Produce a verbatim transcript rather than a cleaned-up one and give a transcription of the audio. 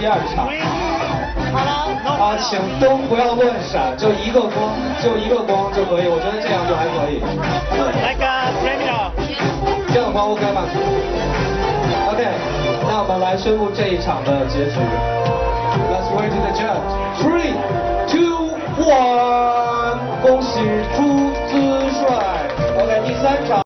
二场。 好了， 啊，请都不要乱闪，就一个光，就一个光就可以，我觉得这样就还可以。对。 来个 premier。 这样的光 OK 吗 ？OK， 那我们来宣布这一场的结局。Let's wait to the judge. Three, two, one， 恭喜朱姿帅。OK， 第三场。